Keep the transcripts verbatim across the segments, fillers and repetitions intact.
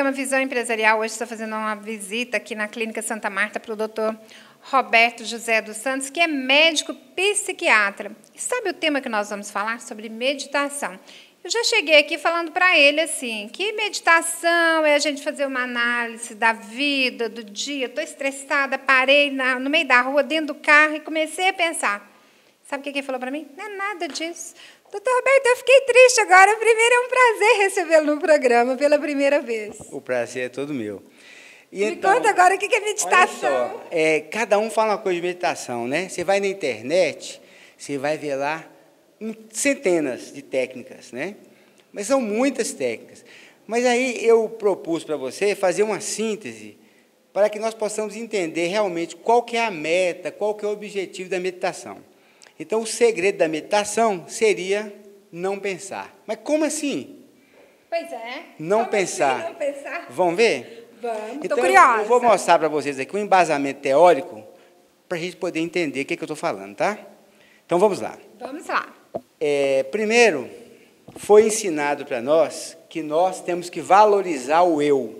programa Visão Empresarial hoje está fazendo uma visita aqui na Clínica Santa Marta para o doutor Roberto José dos Santos, que é médico psiquiatra. E sabe o tema que nós vamos falar? Sobre meditação. Eu já cheguei aqui falando para ele assim, que meditação é a gente fazer uma análise da vida, do dia. Estou estressada, parei na, no meio da rua, dentro do carro e comecei a pensar. Sabe o que ele falou para mim? Não é nada disso. Doutor Roberto, eu fiquei triste agora. Primeiro, é um prazer recebê-lo no programa pela primeira vez. O prazer é todo meu. E Me então, conta agora o que é meditação. Olha só, é, cada um fala uma coisa de meditação, né? Você vai na internet, você vai ver lá centenas de técnicas, né? Mas são muitas técnicas. Mas aí eu propus para você fazer uma síntese para que nós possamos entender realmente qual que é a meta, qual que é o objetivo da meditação. Então, o segredo da meditação seria não pensar. Mas como assim? Pois é. Não como pensar. Assim, não pensar? Vamos ver? Vamos, então, curiosa. Eu vou mostrar para vocês aqui um embasamento teórico para a gente poder entender o que, é que eu estou falando, tá? Então, vamos lá. Vamos lá. É, primeiro, foi ensinado para nós que nós temos que valorizar o eu.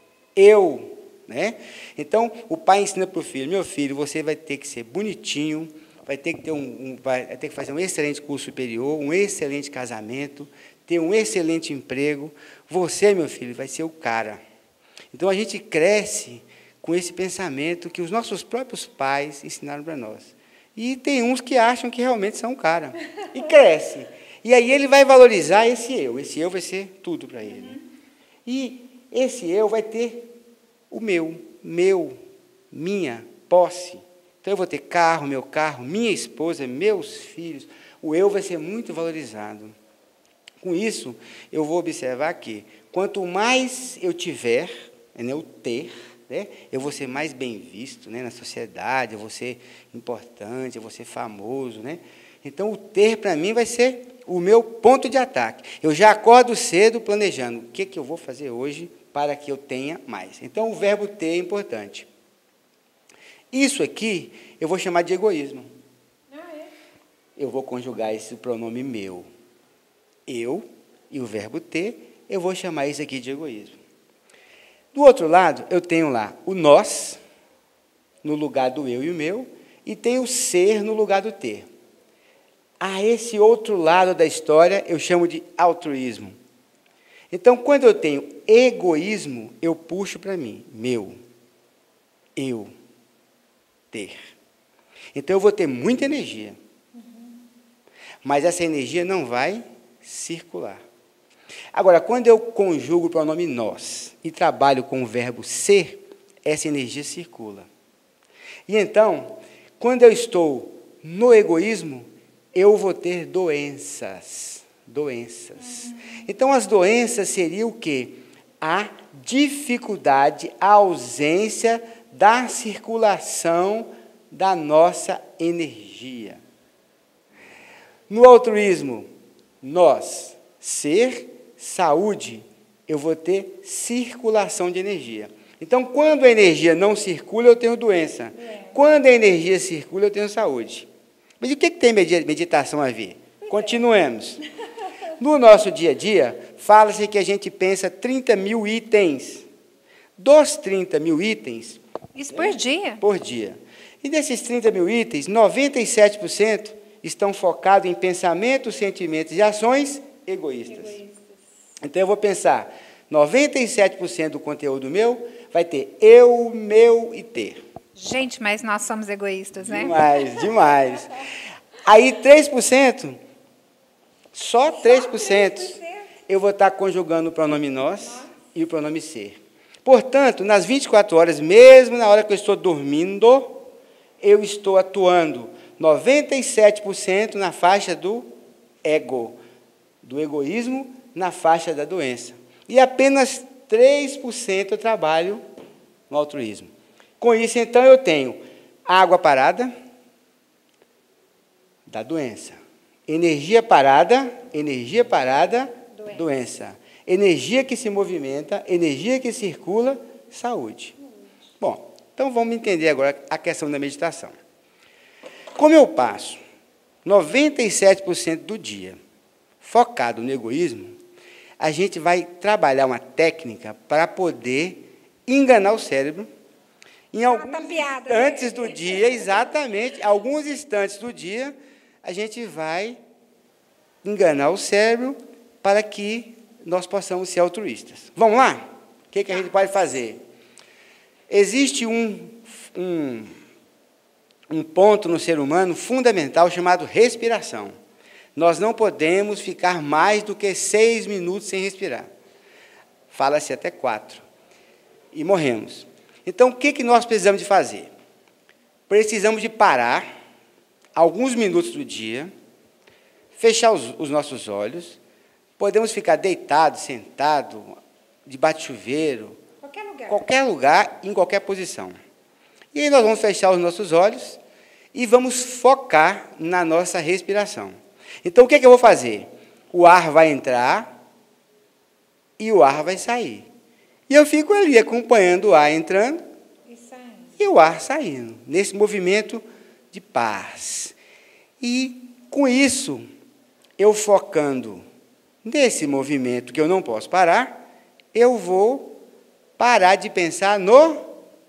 Eu, né? Então, o pai ensina para o filho, meu filho, você vai ter que ser bonitinho, vai ter que ter um, um vai ter que fazer um excelente curso superior, um excelente casamento, ter um excelente emprego. Você, meu filho, vai ser o cara. Então, a gente cresce com esse pensamento que os nossos próprios pais ensinaram para nós. E tem uns que acham que realmente são o cara. E cresce. E aí ele vai valorizar esse eu. Esse eu vai ser tudo para ele. Uhum. E esse eu vai ter o meu, meu, minha, posse. Então, eu vou ter carro, meu carro, minha esposa, meus filhos. O eu vai ser muito valorizado. Com isso, eu vou observar que, quanto mais eu tiver, né, o ter, né, eu vou ser mais bem visto, né, na sociedade, eu vou ser importante, eu vou ser famoso. Né? Então, o ter, para mim, vai ser o meu ponto de ataque. Eu já acordo cedo planejando o que, que eu vou fazer hoje para que eu tenha mais. Então, o verbo ter é importante. Isso aqui eu vou chamar de egoísmo. Ah, é? Eu vou conjugar esse pronome meu. Eu e o verbo ter, eu vou chamar isso aqui de egoísmo. Do outro lado, eu tenho lá o nós, no lugar do eu e o meu, e tenho o ser no lugar do ter. A esse outro lado da história eu chamo de altruísmo. Então, quando eu tenho egoísmo, eu puxo para mim, meu, eu, ter. Então, eu vou ter muita energia. Uhum. Mas essa energia não vai circular. Agora, quando eu conjugo o pronome nós e trabalho com o verbo ser, essa energia circula. E então, quando eu estou no egoísmo, eu vou ter doenças. Doenças. Uhum. Então, as doenças seriam o quê? A dificuldade, a ausência da circulação da nossa energia. No altruísmo, nós, ser, saúde, eu vou ter circulação de energia. Então, quando a energia não circula, eu tenho doença. É. Quando a energia circula, eu tenho saúde. Mas o que tem meditação a ver? Continuemos. No nosso dia a dia, fala-se que a gente pensa trinta mil itens. Dos trinta mil itens... Isso por é, dia? Por dia. E desses trinta mil itens, noventa e sete por cento estão focados em pensamentos, sentimentos e ações egoístas. egoístas. Então, eu vou pensar, noventa e sete por cento do conteúdo meu vai ter eu, meu e ter. Gente, mas nós somos egoístas, né? Demais, demais. Aí, três por cento, só três por cento, eu vou estar conjugando o pronome nós Nossa. e o pronome ser. Portanto, nas vinte e quatro horas, mesmo na hora que eu estou dormindo, eu estou atuando noventa e sete por cento na faixa do ego, do egoísmo, na faixa da doença. E apenas três por cento eu trabalho no altruísmo. Com isso, então, eu tenho água parada, da doença. Energia parada, energia parada, doença. doença. Energia que se movimenta, energia que circula, saúde. Bom, então vamos entender agora a questão da meditação. Como eu passo noventa e sete por cento do dia focado no egoísmo, a gente vai trabalhar uma técnica para poder enganar o cérebro em alguns instantes do dia, exatamente, alguns instantes do dia, a gente vai enganar o cérebro para que nós possamos ser altruístas. Vamos lá? O que, que a gente pode fazer? Existe um, um, um ponto no ser humano fundamental chamado respiração. Nós não podemos ficar mais do que seis minutos sem respirar. Fala-se até quatro. E morremos. Então, o que, que nós precisamos de fazer? Precisamos de parar alguns minutos do dia, fechar os, os nossos olhos, podemos ficar deitados, sentados, debaixo de chuveiro, qualquer lugar. qualquer lugar, em qualquer posição. E aí nós vamos fechar os nossos olhos e vamos focar na nossa respiração. Então, o que, que eu vou fazer? O ar vai entrar e o ar vai sair. E eu fico ali acompanhando o ar entrando e, e o ar saindo, nesse movimento de paz. E, com isso, eu focando nesse movimento que eu não posso parar, eu vou parar de pensar no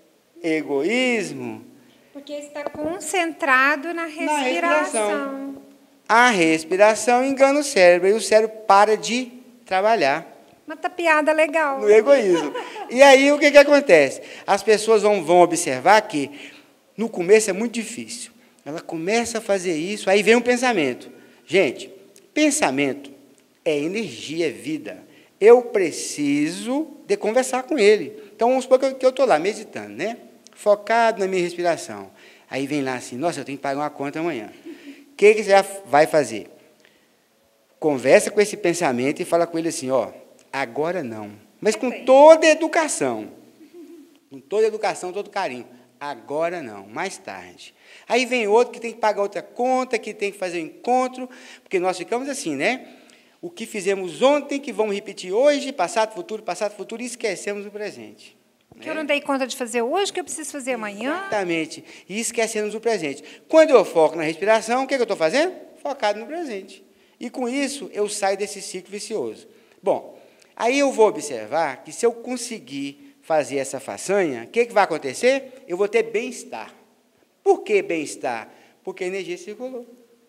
egoísmo. Porque está concentrado na respiração. Na respiração. A respiração engana o cérebro, e o cérebro para de trabalhar. Uma tapiada legal. No egoísmo. E aí, o que, que acontece? As pessoas vão, vão observar que, no começo, é muito difícil. Ela começa a fazer isso, aí vem um pensamento. Gente, pensamento é energia, é vida. Eu preciso de conversar com ele. Então, vamos supor que eu estou lá, meditando, né? Focado na minha respiração. Aí vem lá assim, nossa, eu tenho que pagar uma conta amanhã. O que, que você vai fazer? Conversa com esse pensamento e fala com ele assim, ó, agora não. Mas com toda a educação. Com toda a educação, todo carinho. Agora não, mais tarde. Aí vem outro que tem que pagar outra conta, que tem que fazer um encontro, porque nós ficamos assim, né? O que fizemos ontem, que vamos repetir hoje, passado, futuro, passado, futuro, e esquecemos o presente. Que eu não dei conta de fazer hoje, que eu preciso fazer amanhã. Exatamente. E esquecemos o presente. Quando eu foco na respiração, o que, é que eu estou fazendo? Focado no presente. E, com isso, eu saio desse ciclo vicioso. Bom, aí eu vou observar que, se eu conseguir fazer essa façanha, o que, que vai acontecer? Eu vou ter bem-estar. Por que bem-estar? Porque a energia circulou.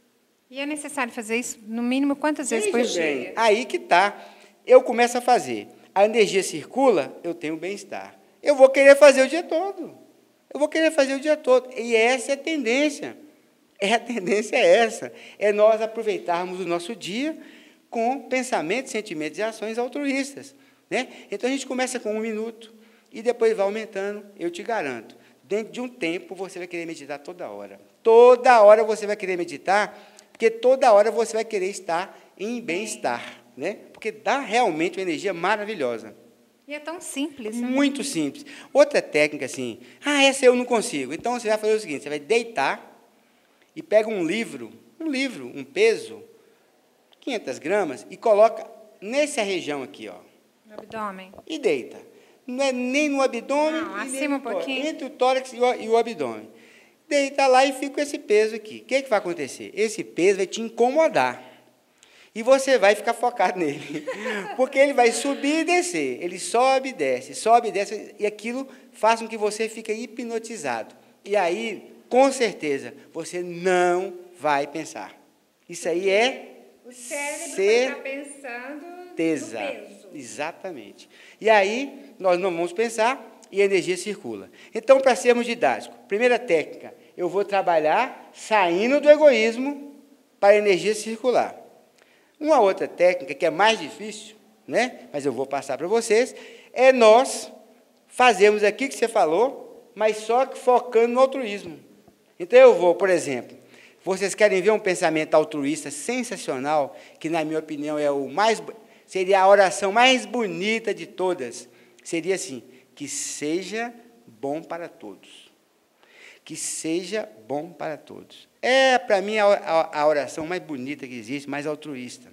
E é necessário fazer isso, no mínimo, quantas vezes por dia? Aí que está. Eu começo a fazer. A energia circula, eu tenho bem-estar. Eu vou querer fazer o dia todo. Eu vou querer fazer o dia todo. E essa é a tendência. É a tendência é essa. É nós aproveitarmos o nosso dia com pensamentos, sentimentos e ações altruístas. Né? Então, a gente começa com um minuto e depois vai aumentando. Eu te garanto, dentro de um tempo, você vai querer meditar toda hora. Toda hora você vai querer meditar, porque toda hora você vai querer estar em bem-estar. Né? Porque dá realmente uma energia maravilhosa. E é tão simples. Né? Muito simples. Outra técnica, assim, ah, essa eu não consigo. Então, você vai fazer o seguinte, você vai deitar e pega um livro, um livro, um peso, quinhentas gramas, e coloca nessa região aqui, ó. No abdômen. E deita. Não é nem no abdômen, não, acima um pouquinho. Entre o tórax e o, e o abdômen. Deita lá e fica com esse peso aqui. O que, que vai acontecer? Esse peso vai te incomodar. E você vai ficar focado nele, porque ele vai subir e descer, ele sobe e desce, sobe e desce, e aquilo faz com que você fique hipnotizado. E aí, com certeza, você não vai pensar. Isso aí é o cérebro certeza. Vai estar pensando no peso. Exatamente. E aí, nós não vamos pensar e a energia circula. Então, para sermos didáticos, primeira técnica, eu vou trabalhar saindo do egoísmo para a energia circular. Uma outra técnica, que é mais difícil, né? Mas eu vou passar para vocês, é nós fazermos aquilo que você falou, mas só que focando no altruísmo. Então, eu vou, por exemplo, vocês querem ver um pensamento altruísta sensacional, que, na minha opinião, é o mais, seria a oração mais bonita de todas, seria assim, que seja bom para todos. Que seja bom para todos. É, para mim, a, a, a oração mais bonita que existe, mais altruísta.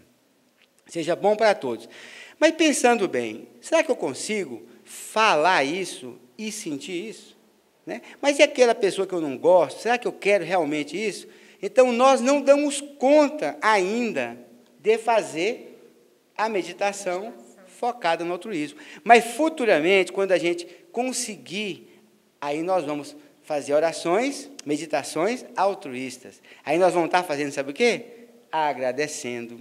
Seja bom para todos. Mas, pensando bem, será que eu consigo falar isso e sentir isso? Né? Mas e aquela pessoa que eu não gosto? Será que eu quero realmente isso? Então, nós não damos conta ainda de fazer a meditação focada no altruísmo. Mas, futuramente, quando a gente conseguir, aí nós vamos fazer orações, meditações altruístas. Aí nós vamos estar fazendo, sabe o quê? Agradecendo,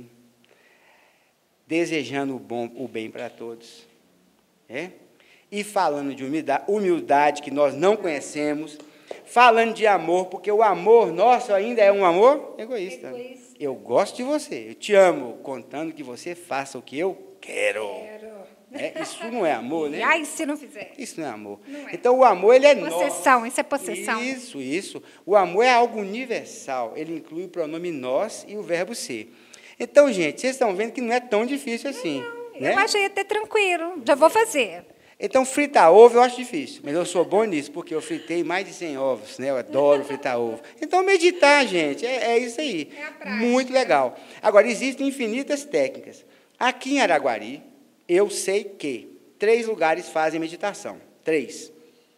desejando o, bom, o bem para todos. É? E falando de humildade, humildade, que nós não conhecemos, falando de amor, porque o amor nosso ainda é um amor egoísta. egoísta. Eu gosto de você, eu te amo, contando que você faça o que eu quero. quero. É, isso não é amor, né? Ai, se não fizer. Isso não é amor. Não é. Então, o amor, ele é nosso. Possessão, isso é possessão. Isso, isso. O amor é algo universal. Ele inclui o pronome nós e o verbo ser. Então, gente, vocês estão vendo que não é tão difícil assim. Não, né? Eu achei até tranquilo. Já vou fazer. Então, fritar ovo eu acho difícil, mas eu sou bom nisso, porque eu fritei mais de cem ovos, né? Eu adoro fritar ovo. Então, meditar, gente, é, é isso aí. É a prática. Muito legal. Agora, existem infinitas técnicas. Aqui em Araguari, eu sei que três lugares fazem meditação. Três.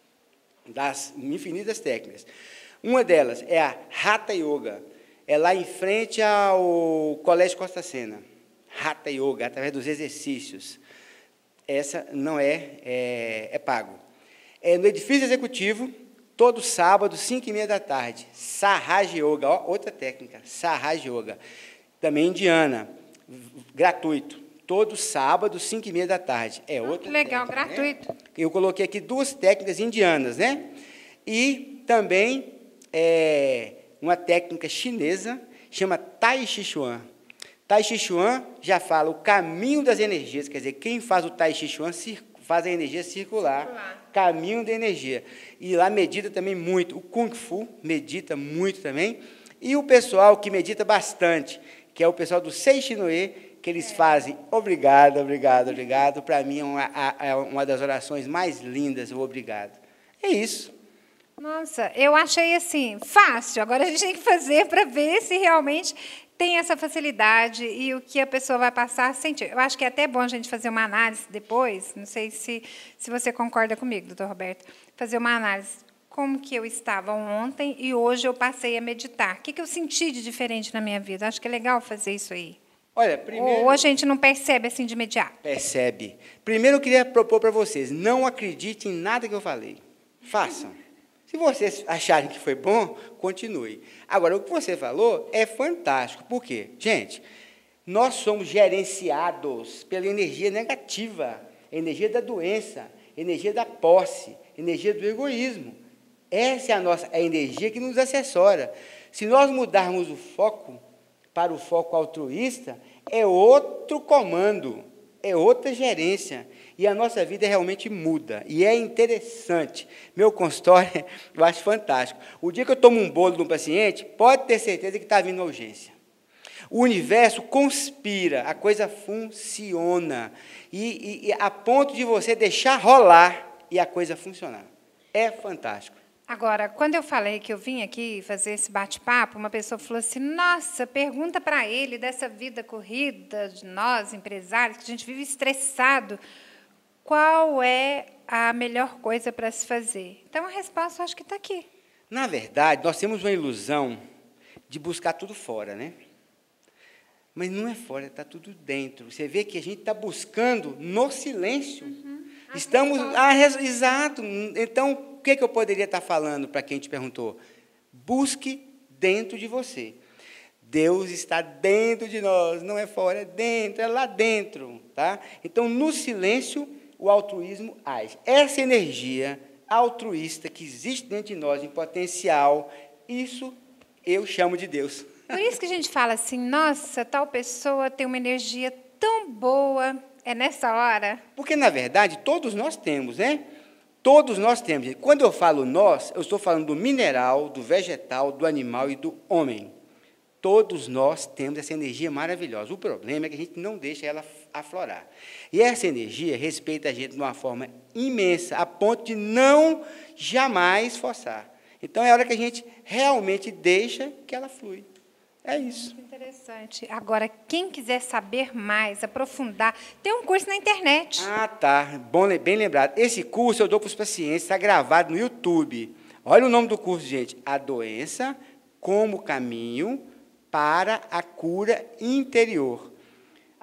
Das infinitas técnicas. Uma delas é a Hatha Yoga. É lá em frente ao Colégio Costa Sena. Hatha Yoga, através dos exercícios. Essa não é, é, é pago. É no edifício executivo, todo sábado, cinco e meia da tarde. Sahaja Yoga, ó, outra técnica. Sahaja Yoga. Também indiana, gratuito. Todo sábado, cinco e meia da tarde. É outra que legal, técnica, gratuito. Né? Eu coloquei aqui duas técnicas indianas, né? E também é, uma técnica chinesa, chama Tai Chi Chuan. Tai Chi Chuan já fala o caminho das energias, quer dizer, quem faz o Tai Chi Chuan faz a energia circular, circular, caminho da energia. E lá medita também muito. O Kung Fu medita muito também. E o pessoal que medita bastante, que é o pessoal do Seixinoe, que eles é. fazem obrigado, obrigado, obrigado. Para mim é uma, é uma das orações mais lindas, o obrigado. É isso. Nossa, eu achei assim, fácil. Agora a gente tem que fazer para ver se realmente tem essa facilidade e o que a pessoa vai passar a sentir. Eu acho que é até bom a gente fazer uma análise depois, não sei se, se você concorda comigo, doutor Roberto, fazer uma análise. Como que eu estava ontem e hoje eu passei a meditar. O que, que eu senti de diferente na minha vida? Acho que é legal fazer isso aí. Olha, primeiro, Ou a gente não percebe assim de imediato? Percebe. Primeiro eu queria propor para vocês, não acreditem em nada que eu falei. Façam. Se vocês acharem que foi bom, continue. Agora, o que você falou é fantástico. Por quê? Gente, nós somos gerenciados pela energia negativa, energia da doença, energia da posse, energia do egoísmo. Essa é a nossa a energia que nos assessora. Se nós mudarmos o foco para o foco altruísta, é outro comando, é outra gerência. E a nossa vida realmente muda. E é interessante. Meu consultório, eu acho fantástico. O dia que eu tomo um bolo de um paciente, pode ter certeza que está vindo a urgência. O universo conspira, a coisa funciona. E, e, e a ponto de você deixar rolar e a coisa funcionar. É fantástico. Agora, quando eu falei que eu vim aqui fazer esse bate-papo, uma pessoa falou assim, nossa, pergunta para ele dessa vida corrida de nós, empresários, que a gente vive estressado, qual é a melhor coisa para se fazer? Então, a resposta eu acho que está aqui. Na verdade, nós temos uma ilusão de buscar tudo fora, né? Mas não é fora, está tudo dentro. Você vê que a gente está buscando no silêncio. Uhum. Estamos... Ah, exato. Então, o que, que eu poderia estar falando para quem te perguntou? Busque dentro de você. Deus está dentro de nós, não é fora, é dentro, é lá dentro. Tá? Então, no silêncio, o altruísmo age. Essa energia altruísta que existe dentro de nós, em potencial, isso eu chamo de Deus. Por isso que a gente fala assim, nossa, tal pessoa tem uma energia tão boa, é nessa hora. Porque, na verdade, todos nós temos, né? Todos nós temos. Quando eu falo nós, eu estou falando do mineral, do vegetal, do animal e do homem. Todos nós temos essa energia maravilhosa. O problema é que a gente não deixa ela aflorar. E essa energia respeita a gente de uma forma imensa, a ponto de não jamais forçar. Então, é a hora que a gente realmente deixa que ela flui. É isso. Muito interessante. Agora, quem quiser saber mais, aprofundar, tem um curso na internet. Ah, tá. Bom, bem lembrado. Esse curso eu dou para os pacientes, está gravado no YouTube. Olha o nome do curso, gente. A doença como caminho para a cura interior.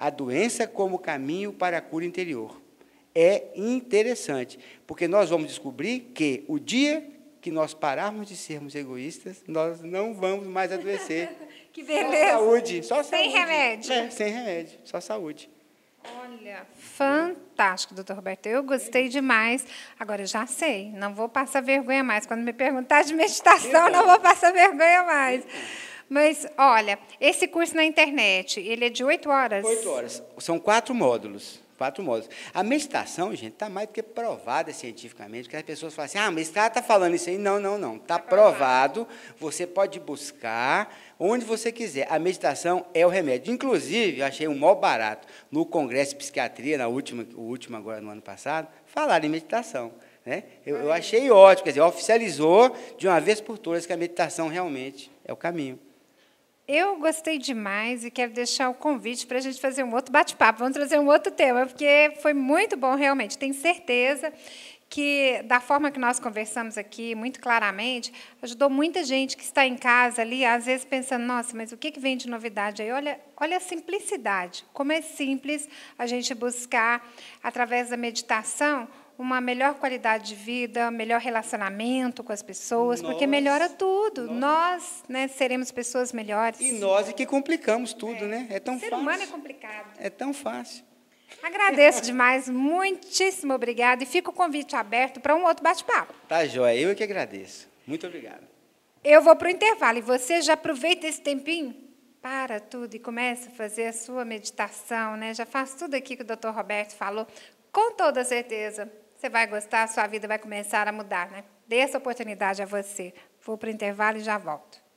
A doença como caminho para a cura interior. É interessante, porque nós vamos descobrir que o dia que nós pararmos de sermos egoístas, nós não vamos mais adoecer. Que beleza! Só saúde, só sem saúde. remédio. É, sem remédio, só saúde. Olha, fantástico, doutor Roberto. Eu gostei demais. Agora, eu já sei, não vou passar vergonha mais. Quando me perguntar de meditação, não vou passar vergonha mais. Mas, olha, esse curso na internet, ele é de oito horas? Oito horas. São quatro módulos. Quatro módulos. A meditação, gente, está mais do que provada cientificamente, porque as pessoas falam assim, ah, mas esse cara está falando isso aí. Não, não, não. Está provado. Você pode buscar onde você quiser. A meditação é o remédio. Inclusive, eu achei um maior barato. No Congresso de Psiquiatria, na última, o último agora no ano passado, falaram em meditação. Né? Eu, eu achei ótimo, quer dizer, oficializou de uma vez por todas que a meditação realmente é o caminho. Eu gostei demais e quero deixar o convite para a gente fazer um outro bate-papo. Vamos trazer um outro tema, porque foi muito bom, realmente. Tenho certeza que, da forma que nós conversamos aqui, muito claramente, ajudou muita gente que está em casa ali, às vezes pensando, nossa, mas o que vem de novidade aí? Olha, olha a simplicidade, como é simples a gente buscar, através da meditação, uma melhor qualidade de vida, melhor relacionamento com as pessoas, nós, porque melhora tudo. Nós, nós né, seremos pessoas melhores. E nós é que complicamos tudo, é. né? É tão fácil. O ser fácil. humano é complicado. É tão fácil. Agradeço demais, muitíssimo obrigada, e fica o convite aberto para um outro bate-papo. Tá, joia. Eu é que agradeço. Muito obrigado. Eu vou para o intervalo, e você já aproveita esse tempinho, para tudo e começa a fazer a sua meditação, né? Já faz tudo aqui que o doutor Roberto falou, com toda certeza. Você vai gostar, a sua vida vai começar a mudar, né? Dê essa oportunidade a você. Vou para o intervalo e já volto.